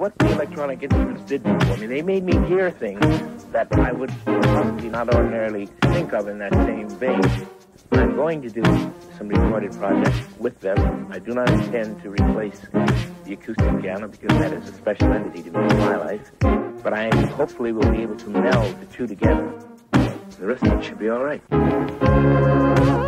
what the electronic instruments did for me. They made me hear things that I would probably not ordinarily think of in that same vein. I'm going to do some recorded projects with them. I do not intend to replace the acoustic piano because that is a special entity to me in my life. But I hopefully will be able to meld the two together. The rest of it should be all right.